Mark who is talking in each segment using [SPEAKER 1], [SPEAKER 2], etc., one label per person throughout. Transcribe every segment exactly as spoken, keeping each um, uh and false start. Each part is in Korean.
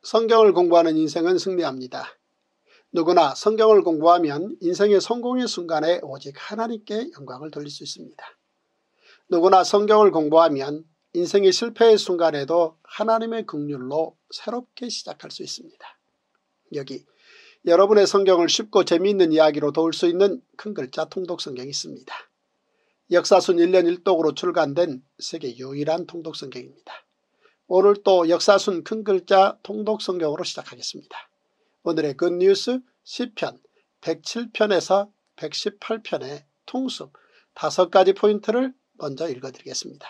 [SPEAKER 1] 성경을 공부하는 인생은 승리합니다. 누구나 성경을 공부하면 인생의 성공의 순간에 오직 하나님께 영광을 돌릴 수 있습니다. 누구나 성경을 공부하면 인생의 실패의 순간에도 하나님의 긍휼로 새롭게 시작할 수 있습니다. 여기 여러분의 성경을 쉽고 재미있는 이야기로 도울 수 있는 큰 글자 통독 성경이 있습니다. 역사순 일 년 일 독으로 출간된 세계 유일한 통독 성경입니다. 오늘 또 역사순 큰 글자 통독 성경으로 시작하겠습니다. 오늘의 굿뉴스 시편 백칠 편에서 백십팔 편의 통습 다섯 가지 포인트를 먼저 읽어드리겠습니다.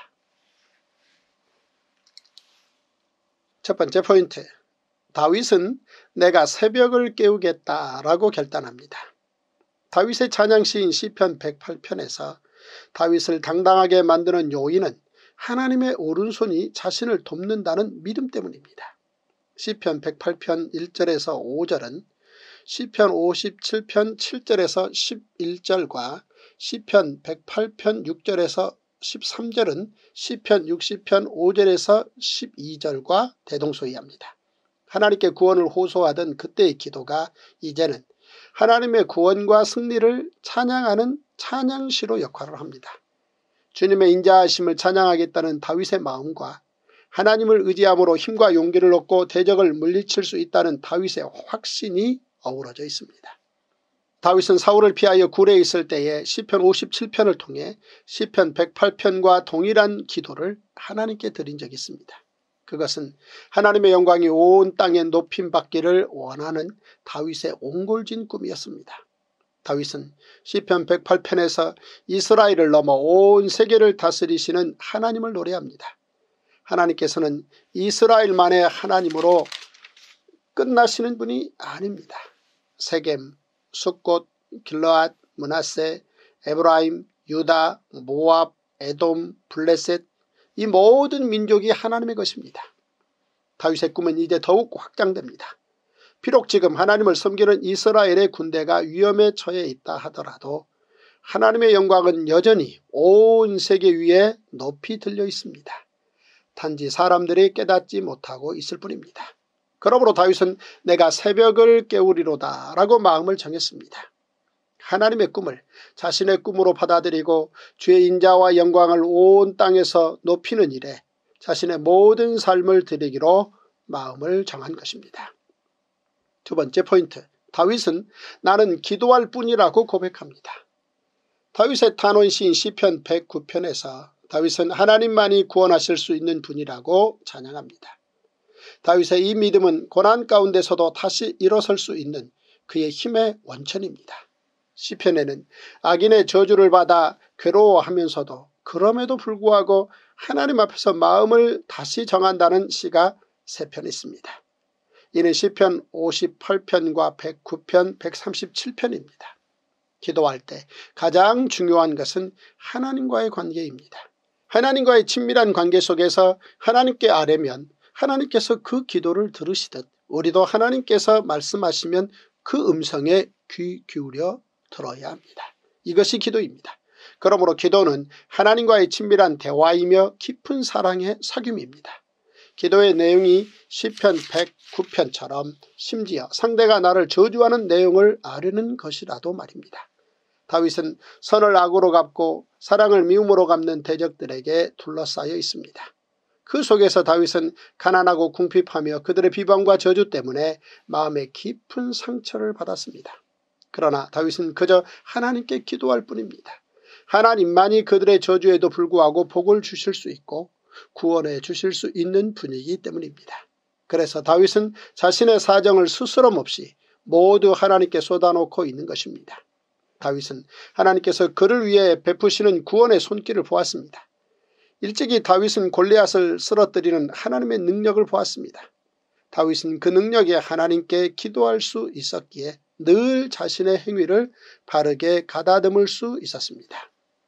[SPEAKER 1] 첫 번째 포인트, 다윗은 내가 새벽을 깨우겠다라고 결단합니다. 다윗의 찬양시인 시편 백팔 편에서 다윗을 당당하게 만드는 요인은 하나님의 오른손이 자신을 돕는다는 믿음 때문입니다. 시편 백팔 편 일 절에서 오 절은 시편 오십칠 편 칠 절에서 십일 절과 시편 백팔 편 육 절에서 십삼 절은 시편 육십 편 오 절에서 십이 절과 대동소이합니다. 하나님께 구원을 호소하던 그때의 기도가 이제는 하나님의 구원과 승리를 찬양하는 찬양시로 역할을 합니다. 주님의 인자하심을 찬양하겠다는 다윗의 마음과 하나님을 의지함으로 힘과 용기를 얻고 대적을 물리칠 수 있다는 다윗의 확신이 어우러져 있습니다. 다윗은 사울을 피하여 굴에 있을 때에 시편 오십칠 편을 통해 시편 백팔 편과 동일한 기도를 하나님께 드린 적이 있습니다. 그것은 하나님의 영광이 온 땅에 높임받기를 원하는 다윗의 옹골진 꿈이었습니다. 다윗은 시편 백팔 편에서 이스라엘을 넘어 온 세계를 다스리시는 하나님을 노래합니다. 하나님께서는 이스라엘만의 하나님으로 끝나시는 분이 아닙니다. 세겜, 숫곳, 길르앗, 므낫세, 에브라임, 유다, 모압, 에돔, 블레셋, 이 모든 민족이 하나님의 것입니다. 다윗의 꿈은 이제 더욱 확장됩니다. 비록 지금 하나님을 섬기는 이스라엘의 군대가 위험에 처해 있다 하더라도 하나님의 영광은 여전히 온 세계 위에 높이 들려 있습니다. 단지 사람들이 깨닫지 못하고 있을 뿐입니다. 그러므로 다윗은 내가 새벽을 깨우리로다 라고 마음을 정했습니다. 하나님의 꿈을 자신의 꿈으로 받아들이고 주의 인자와 영광을 온 땅에서 높이는 일에 자신의 모든 삶을 드리기로 마음을 정한 것입니다. 두 번째 포인트, 다윗은 나는 기도할 뿐이라고 고백합니다. 다윗의 탄원시인 시편 백구 편에서 다윗은 하나님만이 구원하실 수 있는 분이라고 찬양합니다. 다윗의 이 믿음은 고난 가운데서도 다시 일어설 수 있는 그의 힘의 원천입니다. 시편에는 악인의 저주를 받아 괴로워하면서도 그럼에도 불구하고 하나님 앞에서 마음을 다시 정한다는 시가 세 편 있습니다. 이는 시편 오십팔 편과 백구 편, 백삼십칠 편입니다. 기도할 때 가장 중요한 것은 하나님과의 관계입니다. 하나님과의 친밀한 관계 속에서 하나님께 아뢰면 하나님께서 그 기도를 들으시듯 우리도 하나님께서 말씀하시면 그 음성에 귀 기울여 들어야 합니다. 이것이 기도입니다. 그러므로 기도는 하나님과의 친밀한 대화이며 깊은 사랑의 사귐입니다. 기도의 내용이 시편 백구 편처럼 심지어 상대가 나를 저주하는 내용을 아뢰는 것이라도 말입니다. 다윗은 선을 악으로 갚고 사랑을 미움으로 갚는 대적들에게 둘러싸여 있습니다. 그 속에서 다윗은 가난하고 궁핍하며 그들의 비방과 저주 때문에 마음에 깊은 상처를 받았습니다. 그러나 다윗은 그저 하나님께 기도할 뿐입니다. 하나님만이 그들의 저주에도 불구하고 복을 주실 수 있고 구원해 주실 수 있는 분이기 때문입니다. 그래서 다윗은 자신의 사정을 스스럼 없이 모두 하나님께 쏟아놓고 있는 것입니다. 다윗은 하나님께서 그를 위해 베푸시는 구원의 손길을 보았습니다. 일찍이 다윗은 골리앗을 쓰러뜨리는 하나님의 능력을 보았습니다. 다윗은 그 능력에 하나님께 기도할 수 있었기에 늘 자신의 행위를 바르게 가다듬을 수 있었습니다.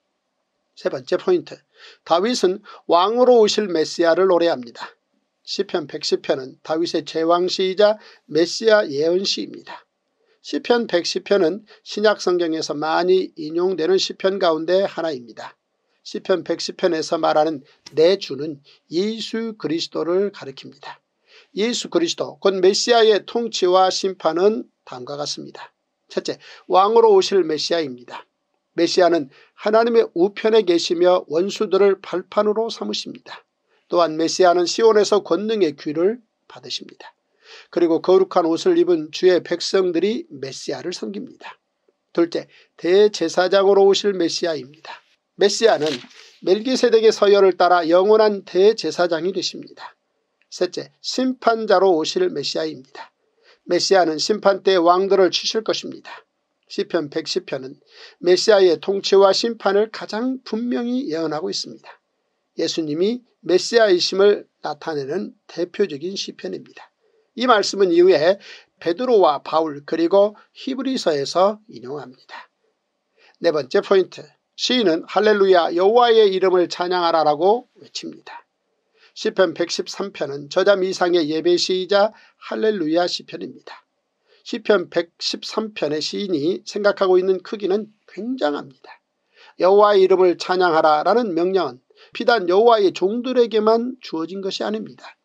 [SPEAKER 1] 세 번째 포인트, 다윗은 왕으로 오실 메시아를 노래합니다. 시편 백십 편은 다윗의 제왕시이자 메시아 예언시입니다. 시편 백십 편은 신약성경에서 많이 인용되는 시편 가운데 하나입니다. 시편 백십 편에서 말하는 내 주는 예수 그리스도를 가리킵니다. 예수 그리스도 곧 메시아의 통치와 심판은 다음과 같습니다. 첫째, 왕으로 오실 메시아입니다. 메시아는 하나님의 우편에 계시며 원수들을 발판으로 삼으십니다. 또한 메시아는 시온에서 권능의 귀를 받으십니다. 그리고 거룩한 옷을 입은 주의 백성들이 메시아를 섬깁니다. 둘째, 대제사장으로 오실 메시아입니다. 메시아는 멜기세덱의 서열을 따라 영원한 대제사장이 되십니다. 셋째, 심판자로 오실 메시아입니다. 메시아는 심판 때 왕들을 치실 것입니다. 시편 백십 편은 메시아의 통치와 심판을 가장 분명히 예언하고 있습니다. 예수님이 메시아이심을 나타내는 대표적인 시편입니다. 이 말씀은 이후에 베드로와 바울 그리고 히브리서에서 인용합니다. 네 번째 포인트, 시인은 할렐루야 여호와의 이름을 찬양하라라고 외칩니다. 시편 백십삼 편은 저자 미상의 예배시이자 할렐루야 시편입니다. 시편 백십삼 편의 시인이 생각하고 있는 크기는 굉장합니다. 여호와의 이름을 찬양하라라는 명령은 비단 여호와의 종들에게만 주어진 것이 아닙니다.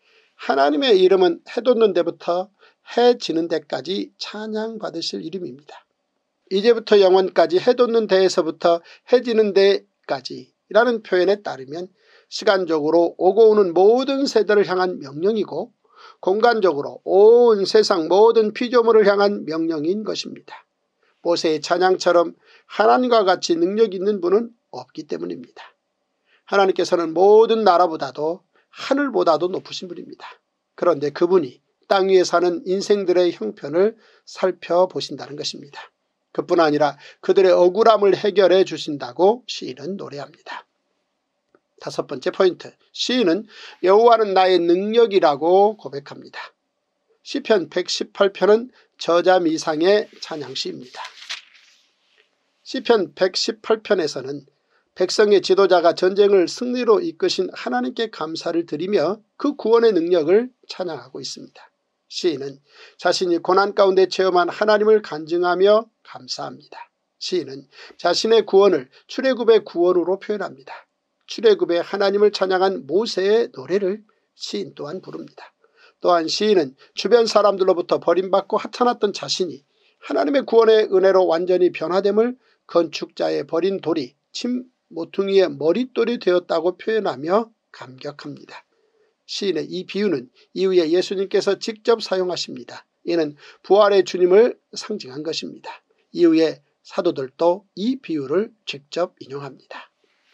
[SPEAKER 1] 하나님의 이름은 해 돋는 데부터 해 지는 데까지 찬양받으실 이름입니다. 이제부터 영원까지 해 돋는 데에서부터 해 지는 데까지 라는 표현에 따르면 시간적으로 오고 오는 모든 세대를 향한 명령이고 공간적으로 온 세상 모든 피조물을 향한 명령인 것입니다. 모세의 찬양처럼 하나님과 같이 능력 있는 분은 없기 때문입니다. 하나님께서는 모든 나라보다도 하늘보다도 높으신 분입니다. 그런데 그분이 땅 위에 사는 인생들의 형편을 살펴보신다는 것입니다. 그뿐 아니라 그들의 억울함을 해결해 주신다고 시인은 노래합니다. 다섯 번째 포인트, 시인은 여호와는 나의 능력이라고 고백합니다. 시편 백십팔 편은 저자 미상의 찬양시입니다. 시편 백십팔 편에서는 백성의 지도자가 전쟁을 승리로 이끄신 하나님께 감사를 드리며 그 구원의 능력을 찬양하고 있습니다. 시인은 자신이 고난 가운데 체험한 하나님을 간증하며 감사합니다. 시인은 자신의 구원을 출애굽의 구원으로 표현합니다. 출애굽의 하나님을 찬양한 모세의 노래를 시인 또한 부릅니다. 또한 시인은 주변 사람들로부터 버림받고 하찮았던 자신이 하나님의 구원의 은혜로 완전히 변화됨을 건축자의 버린 돌이 침 모퉁이의 머릿돌이 되었다고 표현하며 감격합니다. 시인의 이 비유는 이후에 예수님께서 직접 사용하십니다. 이는 부활의 주님을 상징한 것입니다. 이후에 사도들도 이 비유를 직접 인용합니다.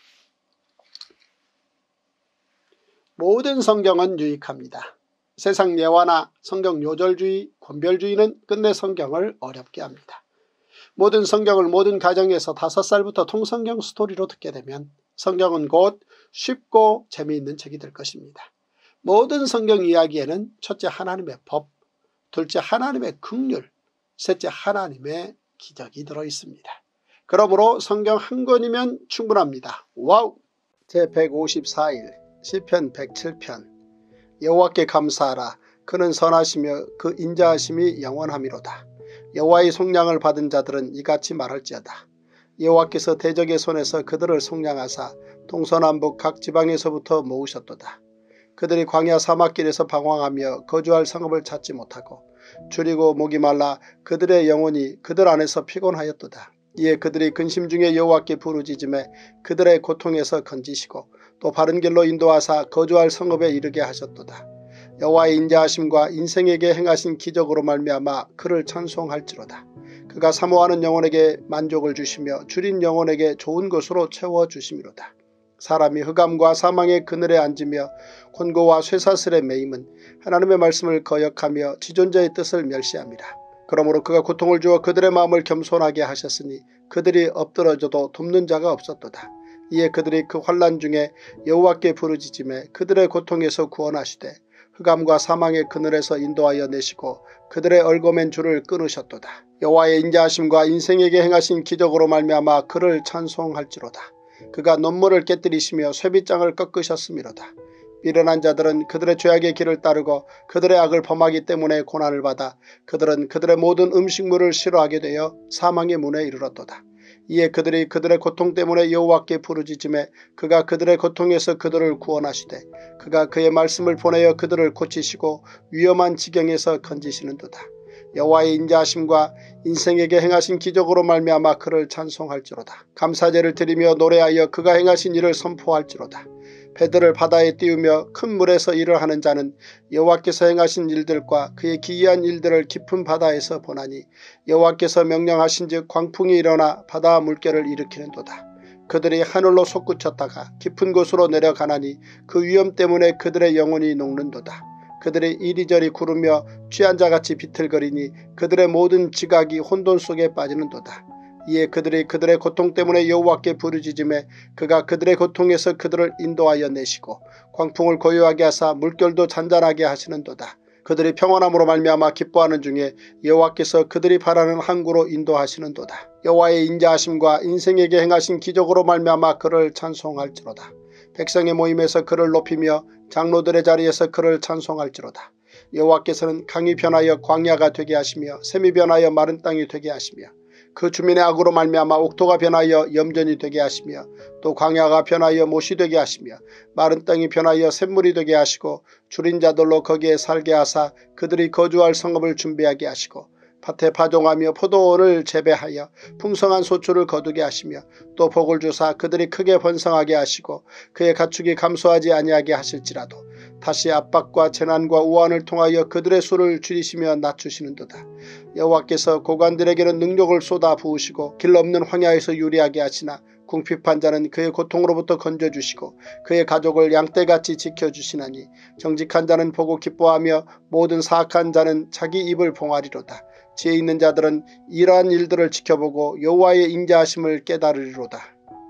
[SPEAKER 1] 모든 성경은 유익합니다. 세상 예화나 성경 요절주의, 권별주의는 끝내 성경을 어렵게 합니다. 모든 성경을 모든 가정에서 다섯 살부터 통성경 스토리로 듣게 되면 성경은 곧 쉽고 재미있는 책이 될 것입니다. 모든 성경 이야기에는 첫째 하나님의 법, 둘째 하나님의 긍휼, 셋째 하나님의 기적이 들어있습니다. 그러므로 성경 한 권이면 충분합니다. 와우! 제백오십사 일 시편 백칠 편 여호와께 감사하라. 그는 선하시며 그 인자하심이 영원하미로다. 여호와의 속량을 받은 자들은 이같이 말할지어다. 여호와께서 대적의 손에서 그들을 속량하사 동서남북 각 지방에서부터 모으셨도다. 그들이 광야 사막길에서 방황하며 거주할 성읍을 찾지 못하고 줄이고 목이 말라 그들의 영혼이 그들 안에서 피곤하였도다. 이에 그들이 근심 중에 여호와께 부르짖음에 그들의 고통에서 건지시고 또 바른 길로 인도하사 거주할 성읍에 이르게 하셨도다. 여호와의 인자하심과 인생에게 행하신 기적으로 말미암아 그를 찬송할지로다. 그가 사모하는 영혼에게 만족을 주시며 줄인 영혼에게 좋은 것으로 채워주심이로다. 사람이 흑암과 사망의 그늘에 앉으며 곤고와 쇠사슬에 매임은 하나님의 말씀을 거역하며 지존자의 뜻을 멸시합니다. 그러므로 그가 고통을 주어 그들의 마음을 겸손하게 하셨으니 그들이 엎드러져도 돕는 자가 없었도다. 이에 그들이 그 환난 중에 여호와께 부르짖음에 그들의 고통에서 구원하시되 흑암과 사망의 그늘에서 인도하여 내시고 그들의 얽어맨 줄을 끊으셨도다. 여호와의 인자하심과 인생에게 행하신 기적으로 말미암아 그를 찬송할지로다. 그가 논문을 깨뜨리시며 쇠빗장을 꺾으셨음이로다. 미련한 자들은 그들의 죄악의 길을 따르고 그들의 악을 범하기 때문에 고난을 받아 그들은 그들의 모든 음식물을 싫어하게 되어 사망의 문에 이르렀도다. 이에 그들이 그들의 고통 때문에 여호와께 부르짖음에 그가 그들의 고통에서 그들을 구원하시되 그가 그의 말씀을 보내어 그들을 고치시고 위험한 지경에서 건지시는도다. 여호와의 인자하심과 인생에게 행하신 기적으로 말미암아 그를 찬송할지로다. 감사제를 드리며 노래하여 그가 행하신 일을 선포할지로다. 배들을 바다에 띄우며 큰 물에서 일을 하는 자는 여호와께서 행하신 일들과 그의 기이한 일들을 깊은 바다에서 보나니 여호와께서 명령하신즉 광풍이 일어나 바다 물결을 일으키는도다. 그들이 하늘로 솟구쳤다가 깊은 곳으로 내려가나니 그 위험 때문에 그들의 영혼이 녹는도다. 그들이 이리저리 구르며 취한 자같이 비틀거리니 그들의 모든 지각이 혼돈 속에 빠지는도다. 이에 그들이 그들의 고통 때문에 여호와께 부르짖음에 그가 그들의 고통에서 그들을 인도하여 내시고 광풍을 고요하게 하사 물결도 잔잔하게 하시는도다. 그들이 평안함으로 말미암아 기뻐하는 중에 여호와께서 그들이 바라는 항구로 인도하시는도다. 여호와의 인자하심과 인생에게 행하신 기적으로 말미암아 그를 찬송할지로다. 백성의 모임에서 그를 높이며 장로들의 자리에서 그를 찬송할지로다. 여호와께서는 강이 변하여 광야가 되게 하시며 샘이 변하여 마른 땅이 되게 하시며 그 주민의 악으로 말미암아 옥토가 변하여 염전이 되게 하시며 또 광야가 변하여 못이 되게 하시며 마른 땅이 변하여 샘물이 되게 하시고 줄인 자들로 거기에 살게 하사 그들이 거주할 성읍을 준비하게 하시고 밭에 파종하며 포도원을 재배하여 풍성한 소출을 거두게 하시며 또 복을 주사 그들이 크게 번성하게 하시고 그의 가축이 감소하지 아니하게 하실지라도 다시 압박과 재난과 우환을 통하여 그들의 수를 줄이시며 낮추시는도다. 여호와께서 고관들에게는 능력을 쏟아 부으시고 길 없는 황야에서 유리하게 하시나 궁핍한 자는 그의 고통으로부터 건져주시고 그의 가족을 양떼같이 지켜주시나니 정직한 자는 보고 기뻐하며 모든 사악한 자는 자기 입을 봉하리로다. 지혜 있는 자들은 이러한 일들을 지켜보고 여호와의 인자하심을 깨달으리로다.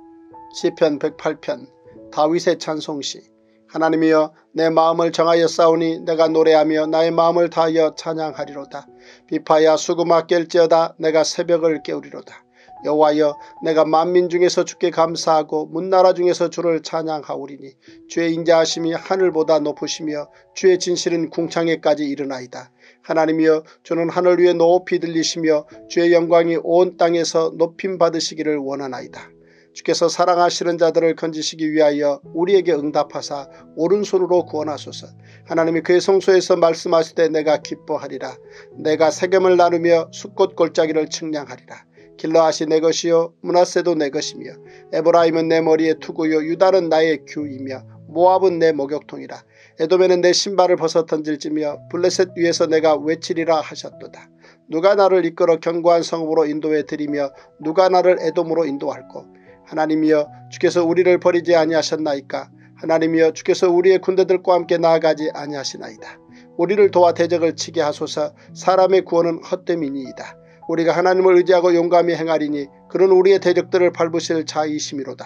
[SPEAKER 1] 시편 백팔 편 다윗의 찬송시. 하나님이여 내 마음을 정하여 싸우니 내가 노래하며 나의 마음을 다하여 찬양하리로다. 비파야 수금아 깰지어다 내가 새벽을 깨우리로다. 여호와여 내가 만민 중에서 주께 감사하고 문나라 중에서 주를 찬양하오리니 주의 인자하심이 하늘보다 높으시며 주의 진실은 궁창에까지 이르나이다. 하나님이여 주는 하늘 위에 높이 들리시며 주의 영광이 온 땅에서 높임 받으시기를 원하나이다. 주께서 사랑하시는 자들을 건지시기 위하여 우리에게 응답하사 오른손으로 구원하소서. 하나님이 그의 성소에서 말씀하시되 내가 기뻐하리라. 내가 세겜을 나누며 숫꽃 골짜기를 측량하리라. 길르앗이 내 것이요 므낫세도 내 것이며 에브라임은 내 머리의 투구요 유다는 나의 규이며 모압은 내 목욕통이라. 에돔에는 내 신발을 벗어 던질지며 블레셋 위에서 내가 외치리라 하셨도다. 누가 나를 이끌어 견고한 성읍으로 인도해 드리며 누가 나를 에돔으로 인도할꼬. 하나님이여 주께서 우리를 버리지 아니하셨나이까. 하나님이여 주께서 우리의 군대들과 함께 나아가지 아니하시나이다. 우리를 도와 대적을 치게 하소서. 사람의 구원은 헛됨이니이다. 우리가 하나님을 의지하고 용감히 행하리니 그는 우리의 대적들을 밟으실 자이심이로다.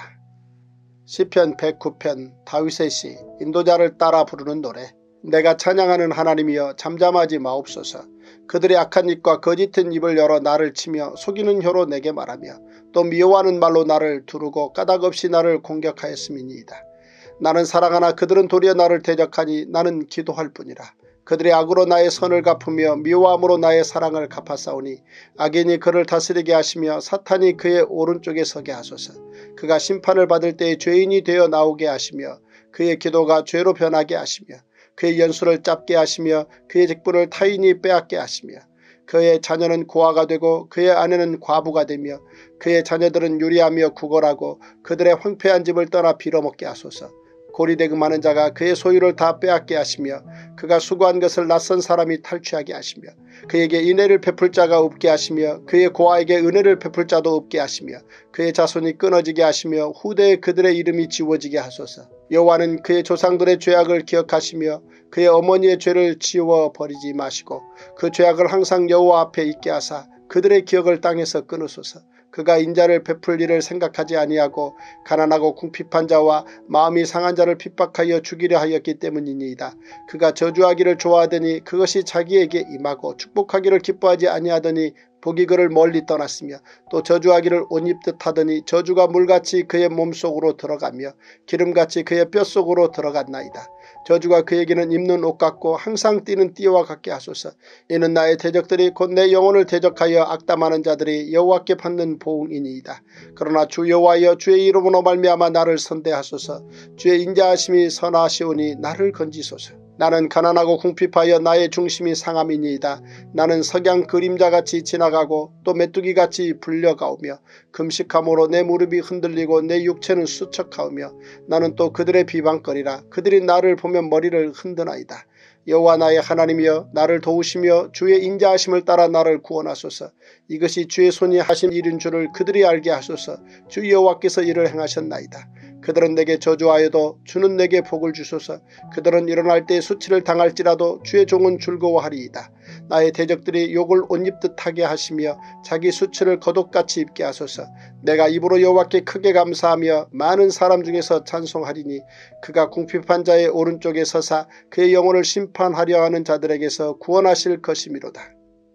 [SPEAKER 1] 시편 백구 편 다윗의 시. 인도자를 따라 부르는 노래. 내가 찬양하는 하나님이여 잠잠하지 마옵소서. 그들의 악한 입과 거짓된 입을 열어 나를 치며 속이는 혀로 내게 말하며 또 미워하는 말로 나를 두르고 까닭없이 나를 공격하였음이니이다. 나는 사랑하나 그들은 도리어 나를 대적하니 나는 기도할 뿐이라. 그들의 악으로 나의 선을 갚으며 미워함으로 나의 사랑을 갚아싸우니 악인이 그를 다스리게 하시며 사탄이 그의 오른쪽에 서게 하소서. 그가 심판을 받을 때에 죄인이 되어 나오게 하시며 그의 기도가 죄로 변하게 하시며 그의 연수를 짧게 하시며 그의 직분을 타인이 빼앗게 하시며 그의 자녀는 고아가 되고 그의 아내는 과부가 되며 그의 자녀들은 유리하며 구걸하고 그들의 황폐한 집을 떠나 빌어먹게 하소서. 고리대금하는 자가 그의 소유를 다 빼앗게 하시며 그가 수고한 것을 낯선 사람이 탈취하게 하시며 그에게 인애를 베풀 자가 없게 하시며 그의 고아에게 은혜를 베풀 자도 없게 하시며 그의 자손이 끊어지게 하시며 후대에 그들의 이름이 지워지게 하소서. 여호와는 그의 조상들의 죄악을 기억하시며 그의 어머니의 죄를 지워버리지 마시고 그 죄악을 항상 여호와 앞에 있게 하사 그들의 기억을 땅에서 끊으소서. 그가 인자를 베풀 일을 생각하지 아니하고 가난하고 궁핍한 자와 마음이 상한 자를 핍박하여 죽이려 하였기 때문이니이다. 그가 저주하기를 좋아하더니 그것이 자기에게 임하고 축복하기를 기뻐하지 아니하더니 복이 그를 멀리 떠났으며 또 저주하기를 옷 입듯 하더니 저주가 물같이 그의 몸속으로 들어가며 기름같이 그의 뼛속으로 들어갔나이다. 저주가 그에게는 입는 옷 같고 항상 뛰는 띠와 같게 하소서. 이는 나의 대적들이 곧 내 영혼을 대적하여 악담하는 자들이 여호와께 받는 보응이니이다. 그러나 주 여호와여 주의 이름으로 말미암아 나를 선대하소서. 주의 인자하심이 선하시오니 나를 건지소서. 나는 가난하고 궁핍하여 나의 중심이 상함이니이다. 나는 석양 그림자같이 지나가고 또 메뚜기같이 불려가오며 금식함으로 내 무릎이 흔들리고 내 육체는 수척하오며 나는 또 그들의 비방거리라. 그들이 나를 보면 머리를 흔드나이다. 여호와 나의 하나님이여 나를 도우시며 주의 인자하심을 따라 나를 구원하소서. 이것이 주의 손이 하신 일인 줄을 그들이 알게 하소서. 주 여호와께서 이를 행하셨나이다. 그들은 내게 저주하여도 주는 내게 복을 주소서. 그들은 일어날 때 수치를 당할지라도 주의 종은 즐거워하리이다. 나의 대적들이 욕을 옷 입듯 하게 하시며 자기 수치를 겉옷같이 입게 하소서. 내가 입으로 여호와께 크게 감사하며 많은 사람 중에서 찬송하리니 그가 궁핍한 자의 오른쪽에 서사 그의 영혼을 심판하려 하는 자들에게서 구원하실 것이미로다.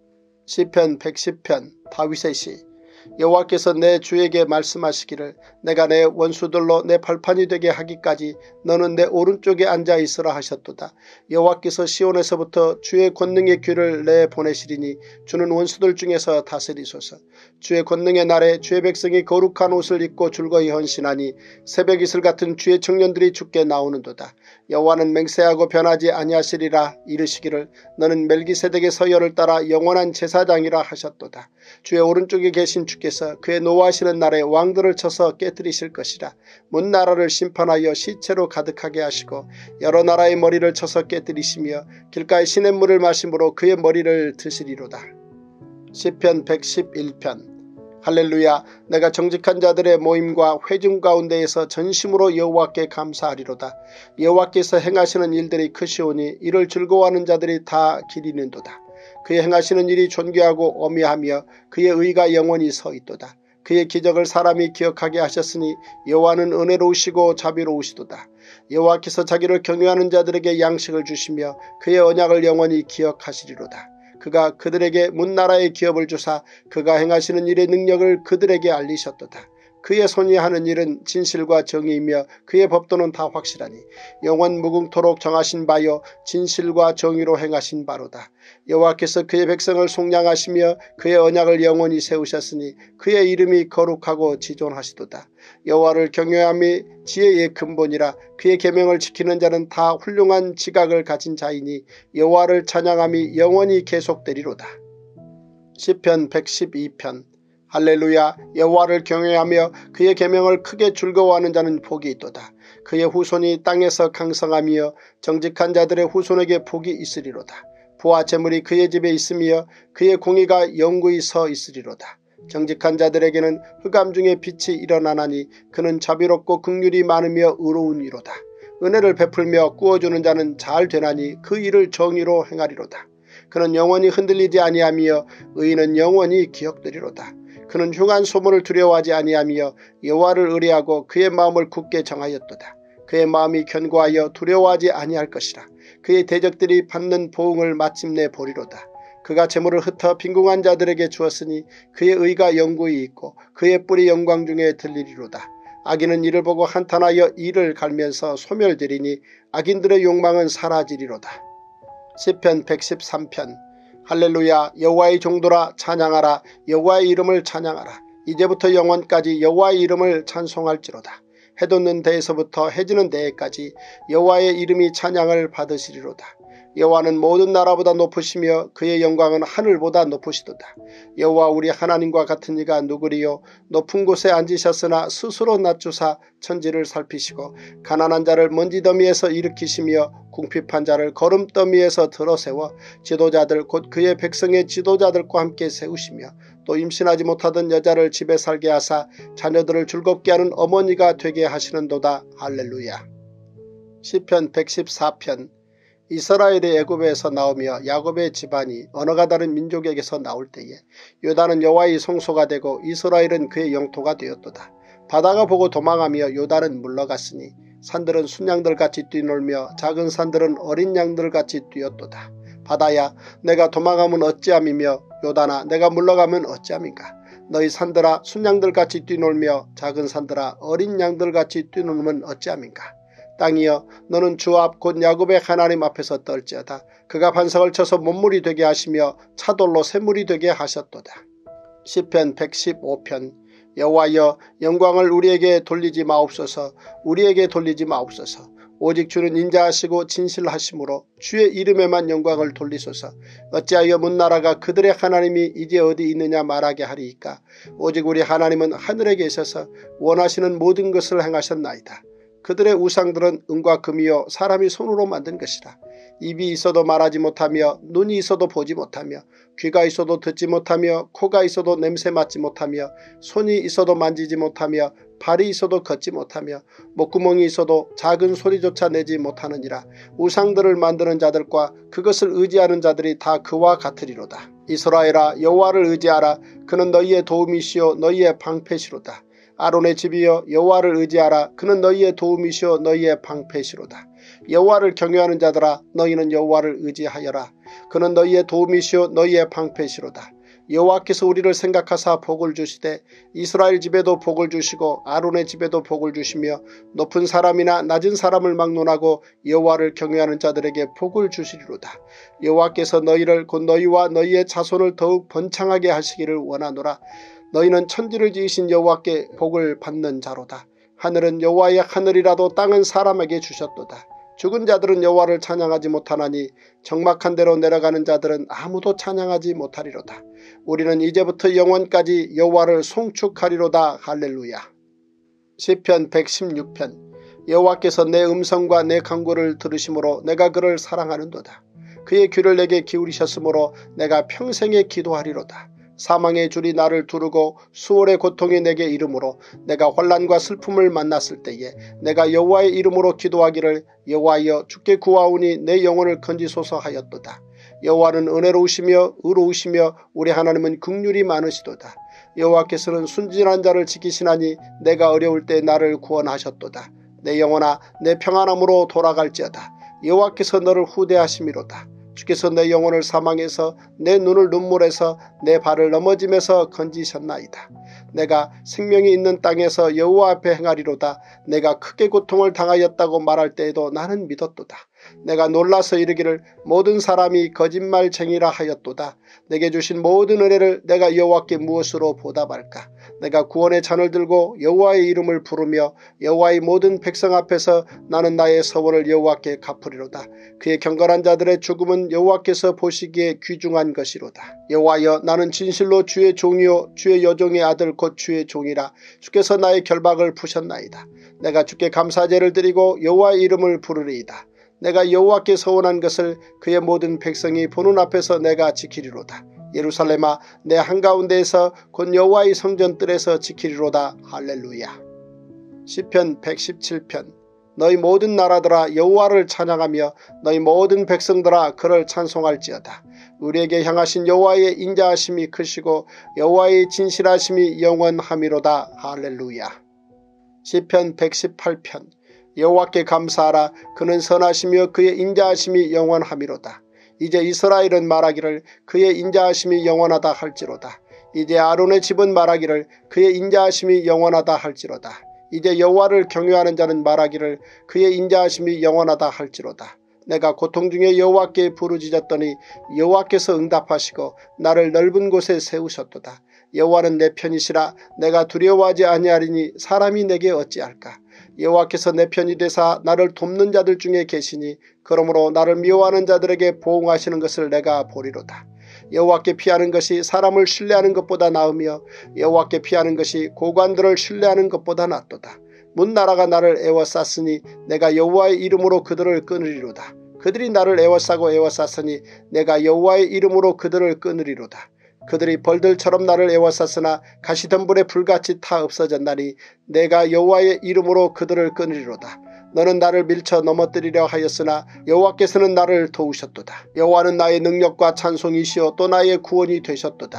[SPEAKER 1] 시편 백십 편 다윗의 시. 여호와께서 내 주에게 말씀하시기를 내가 내 원수들로 내 발판이 되게 하기까지 너는 내 오른쪽에 앉아 있으라 하셨도다. 여호와께서 시온에서부터 주의 권능의 귀를 내보내시리니 주는 원수들 중에서 다스리소서. 주의 권능의 날에 주의 백성이 거룩한 옷을 입고 즐거이 헌신하니 새벽 이슬 같은 주의 청년들이 주께 나오는도다. 여호와는 맹세하고 변하지 아니하시리라. 이르시기를 너는 멜기세덱의 서열을 따라 영원한 제사장이라 하셨도다. 주의 오른쪽에 계신 주께서 그의 노하시는 날에 왕들을 쳐서 깨뜨리실 것이라. 문 나라를 심판하여 시체로 가득하게 하시고 여러 나라의 머리를 쳐서 깨뜨리시며 길가의 시냇물을 마심으로 그의 머리를 드시리로다. 시편 백십일 편. 할렐루야. 내가 정직한 자들의 모임과 회중 가운데에서 전심으로 여호와께 감사하리로다. 여호와께서 행하시는 일들이 크시오니 이를 즐거워하는 자들이 다 기리는도다. 그의 행하시는 일이 존귀하고 어미하며 그의 의가 영원히 서 있도다. 그의 기적을 사람이 기억하게 하셨으니 여호와는 은혜로우시고 자비로우시도다. 여호와께서 자기를 경외하는 자들에게 양식을 주시며 그의 언약을 영원히 기억하시리로다. 그가 그들에게 문나라의 기업을 주사 그가 행하시는 일의 능력을 그들에게 알리셨도다. 그의 손이 하는 일은 진실과 정의이며 그의 법도는 다 확실하니 영원 무궁토록 정하신 바요 진실과 정의로 행하신 바로다. 여호와께서 그의 백성을 속량하시며 그의 언약을 영원히 세우셨으니 그의 이름이 거룩하고 지존하시도다. 여호와를 경외함이 지혜의 근본이라. 그의 계명을 지키는 자는 다 훌륭한 지각을 가진 자이니 여호와를 찬양함이 영원히 계속되리로다. 시편 백십이 편. 할렐루야. 여호와를 경외하며 그의 계명을 크게 즐거워하는 자는 복이 있도다. 그의 후손이 땅에서 강성하며 정직한 자들의 후손에게 복이 있으리로다. 부와 재물이 그의 집에 있으며 그의 공의가 영구히 서 있으리로다. 정직한 자들에게는 흑암 중에 빛이 일어나나니 그는 자비롭고 긍휼이 많으며 의로운 이로다. 은혜를 베풀며 꾸어주는 자는 잘 되나니 그 일을 정의로 행하리로다. 그는 영원히 흔들리지 아니하며 의인은 영원히 기억되리로다. 그는 흉한 소문을 두려워하지 아니하며 여호와를 의뢰하고 그의 마음을 굳게 정하였도다. 그의 마음이 견고하여 두려워하지 아니할 것이라. 그의 대적들이 받는 보응을 마침내 보리로다. 그가 재물을 흩어 빈궁한 자들에게 주었으니 그의 의가 영구히 있고 그의 뿔이 영광 중에 들리리로다. 악인은 이를 보고 한탄하여 이를 갈면서 소멸되리니 악인들의 욕망은 사라지리로다. 시편 백십삼 편. 할렐루야. 여호와의 종들아 찬양하라. 여호와의 이름을 찬양하라. 이제부터 영원까지 여호와의 이름을 찬송할지로다. 해 돋는 데에서부터 해 지는 데에까지 여호와의 이름이 찬양을 받으시리로다. 여호와는 모든 나라보다 높으시며 그의 영광은 하늘보다 높으시도다. 여호와 우리 하나님과 같은 이가 누구리요. 높은 곳에 앉으셨으나 스스로 낮추사 천지를 살피시고 가난한 자를 먼지더미에서 일으키시며 궁핍한 자를 거름더미에서 들어세워 지도자들 곧 그의 백성의 지도자들과 함께 세우시며 또 임신하지 못하던 여자를 집에 살게 하사 자녀들을 즐겁게 하는 어머니가 되게 하시는도다. 할렐루야. 시편 백십사 편. 이스라엘이 애굽에서 나오며 야곱의 집안이 언어가 다른 민족에게서 나올 때에 요단은 여호와의 성소가 되고 이스라엘은 그의 영토가 되었도다. 바다가 보고 도망하며 요단은 물러갔으니 산들은 순양들같이 뛰놀며 작은 산들은 어린 양들같이 뛰었도다. 바다야 내가 도망하면 어찌함이며 요단아 내가 물러가면 어찌함인가. 너희 산들아 순양들같이 뛰놀며 작은 산들아 어린 양들같이 뛰놀면 어찌함인가. 땅이여 너는 주 앞 곧 야곱의 하나님 앞에서 떨지어다. 그가 반석을 쳐서 못물이 되게 하시며 차돌로 샘물이 되게 하셨도다. 시편 백십오 편. 여호와여 영광을 우리에게 돌리지 마옵소서. 우리에게 돌리지 마옵소서. 오직 주는 인자하시고 진실하심으로 주의 이름에만 영광을 돌리소서. 어찌하여 문나라가 그들의 하나님이 이제 어디 있느냐 말하게 하리이까. 오직 우리 하나님은 하늘에 계셔서 원하시는 모든 것을 행하셨나이다. 그들의 우상들은 은과 금이요 사람이 손으로 만든 것이라. 입이 있어도 말하지 못하며 눈이 있어도 보지 못하며 귀가 있어도 듣지 못하며 코가 있어도 냄새 맡지 못하며 손이 있어도 만지지 못하며 발이 있어도 걷지 못하며 목구멍이 있어도 작은 소리조차 내지 못하느니라. 우상들을 만드는 자들과 그것을 의지하는 자들이 다 그와 같으리로다. 이스라엘아 여호와를 의지하라. 그는 너희의 도움이시요 너희의 방패시로다. 아론의 집이여 여호와를 의지하라. 그는 너희의 도움이시요 너희의 방패시로다. 여호와를 경외하는 자들아 너희는 여호와를 의지하여라. 그는 너희의 도움이시요 너희의 방패시로다. 여호와께서 우리를 생각하사 복을 주시되 이스라엘 집에도 복을 주시고 아론의 집에도 복을 주시며 높은 사람이나 낮은 사람을 막론하고 여호와를 경외하는 자들에게 복을 주시리로다. 여호와께서 너희를 곧 너희와 너희의 자손을 더욱 번창하게 하시기를 원하노라. 너희는 천지를 지으신 여호와께 복을 받는 자로다. 하늘은 여호와의 하늘이라도 땅은 사람에게 주셨도다. 죽은 자들은 여호와를 찬양하지 못하나니 적막한 데로 내려가는 자들은 아무도 찬양하지 못하리로다. 우리는 이제부터 영원까지 여호와를 송축하리로다. 할렐루야. 시편 백십육 편. 여호와께서 내 음성과 내 간구를 들으심으로 내가 그를 사랑하는도다. 그의 귀를 내게 기울이셨으므로 내가 평생에 기도하리로다. 사망의 줄이 나를 두르고 수월의 고통이 내게 이르므로 내가 환난과 슬픔을 만났을 때에 내가 여호와의 이름으로 기도하기를 여호와여 주께 구하오니 내 영혼을 건지소서 하였도다. 여호와는 은혜로우시며 의로우시며 우리 하나님은 긍휼이 많으시도다. 여호와께서는 순진한 자를 지키시나니 내가 어려울 때 나를 구원하셨도다. 내 영혼아 내 평안함으로 돌아갈지어다. 여호와께서 너를 후대하심이로다. 주께서 내 영혼을 사망에서 내 눈을 눈물에서 내 발을 넘어짐에서 건지셨나이다. 내가 생명이 있는 땅에서 여호와 앞에 행하리로다. 내가 크게 고통을 당하였다고 말할 때에도 나는 믿었도다. 내가 놀라서 이르기를 모든 사람이 거짓말쟁이라 하였도다. 내게 주신 모든 은혜를 내가 여호와께 무엇으로 보답할까. 내가 구원의 잔을 들고 여호와의 이름을 부르며 여호와의 모든 백성 앞에서 나는 나의 서원을 여호와께 갚으리로다. 그의 경건한 자들의 죽음은 여호와께서 보시기에 귀중한 것이로다. 여호와여 나는 진실로 주의 종이요 주의 여종의 아들 곧 주의 종이라. 주께서 나의 결박을 푸셨나이다. 내가 주께 감사제를 드리고 여호와의 이름을 부르리이다. 내가 여호와께 서원한 것을 그의 모든 백성이 보는 앞에서 내가 지키리로다. 예루살렘아 내 한가운데에서 곧 여호와의 성전 뜰에서 지키리로다. 할렐루야. 시편 백십칠 편. 너희 모든 나라들아 여호와를 찬양하며 너희 모든 백성들아 그를 찬송할지어다. 우리에게 향하신 여호와의 인자하심이 크시고 여호와의 진실하심이 영원함이로다. 할렐루야. 시편 백십팔 편. 여호와께 감사하라. 그는 선하시며 그의 인자하심이 영원함이로다. 이제 이스라엘은 말하기를 그의 인자하심이 영원하다 할지로다. 이제 아론의 집은 말하기를 그의 인자하심이 영원하다 할지로다. 이제 여호와를 경외하는 자는 말하기를 그의 인자하심이 영원하다 할지로다. 내가 고통 중에 여호와께 부르짖었더니 여호와께서 응답하시고 나를 넓은 곳에 세우셨도다. 여호와는 내 편이시라. 내가 두려워하지 아니하리니 사람이 내게 어찌할까. 여호와께서 내 편이 되사 나를 돕는 자들 중에 계시니 그러므로 나를 미워하는 자들에게 보응하시는 것을 내가 보리로다. 여호와께 피하는 것이 사람을 신뢰하는 것보다 나으며 여호와께 피하는 것이 고관들을 신뢰하는 것보다 낫도다. 문나라가 나를 애워쌌으니 내가 여호와의 이름으로 그들을 끊으리로다. 그들이 나를 애워싸고 애워쌌으니 내가 여호와의 이름으로 그들을 끊으리로다. 그들이 벌들처럼 나를 애워쌌으나 가시덤불에 불같이 타 없어졌나니 내가 여호와의 이름으로 그들을 끊으리로다. 너는 나를 밀쳐 넘어뜨리려 하였으나 여호와께서는 나를 도우셨도다. 여호와는 나의 능력과 찬송이시여 또 나의 구원이 되셨도다.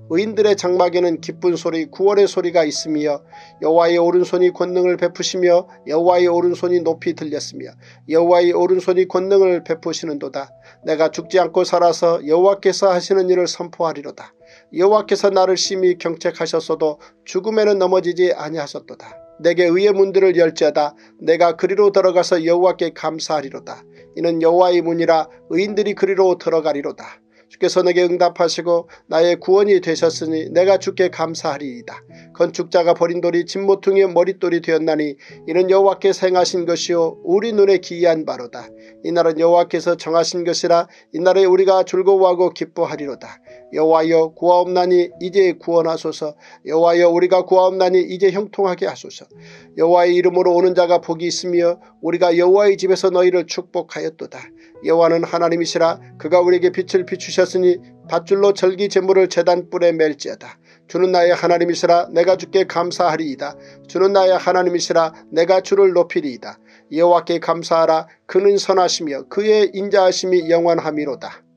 [SPEAKER 1] 의인들의 장막에는 기쁜 소리 구원의 소리가 있으며 여호와의 오른손이 권능을 베푸시며 여호와의 오른손이 높이 들렸으며 여호와의 오른손이 권능을 베푸시는도다. 내가 죽지 않고 살아서 여호와께서 하시는 일을 선포하리로다. 여호와께서 나를 심히 경책하셨어도 죽음에는 넘어지지 아니하셨도다. 내게 의의 문들을 열지어다. 내가 그리로 들어가서 여호와께 감사하리로다. 이는 여호와의 문이라 의인들이 그리로 들어가리로다. 주께서 내게 응답하시고 나의 구원이 되셨으니 내가 주께 감사하리이다. 건축자가 버린 돌이 진모퉁이의 머릿돌이 되었나니 이는 여호와께서 행하신 것이요 우리 눈에 기이한 바로다. 이날은 여호와께서 정하신 것이라 이날에 우리가 즐거워하고 기뻐하리로다. 여호와여 구하옵나니 이제 구원하소서. 여호와여 우리가 구하옵나니 이제 형통하게 하소서. 여호와의 이름으로 오는 자가 복이 있으며 우리가 여호와의 집에서 너희를 축복하였도다. 여호와는 하나님이시라. 그가 우리에게 빛을 비추셨으니 밧줄로 절기 제물을 제단 뿔에 맬지어다. 주는 나의 하나님이시라. 내가 주께 감사하리이다. 주는 나의 하나님이시라. 내가 주를 높이리이다. 여호와께 감사하라. 그는 선하시며 그의 인자하심이 영원함이로다.